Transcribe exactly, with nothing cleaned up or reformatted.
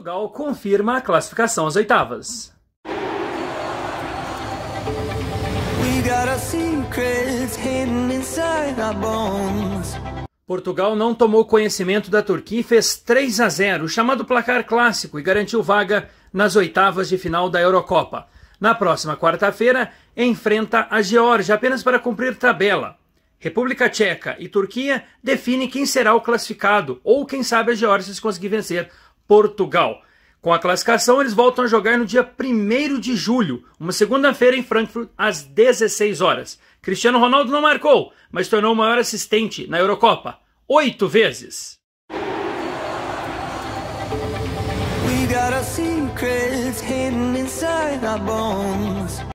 Portugal confirma a classificação às oitavas. Portugal não tomou conhecimento da Turquia e fez três a zero, chamado placar clássico, e garantiu vaga nas oitavas de final da Eurocopa. Na próxima quarta-feira, enfrenta a Geórgia apenas para cumprir tabela. República Tcheca e Turquia definem quem será o classificado, ou quem sabe a Geórgia se conseguir vencer Portugal. Com a classificação, eles voltam a jogar no dia primeiro de julho, uma segunda-feira em Frankfurt, às dezesseis horas. Cristiano Ronaldo não marcou, mas tornou o maior assistente na Eurocopa, oito vezes. We got our secrets hidden inside our bones.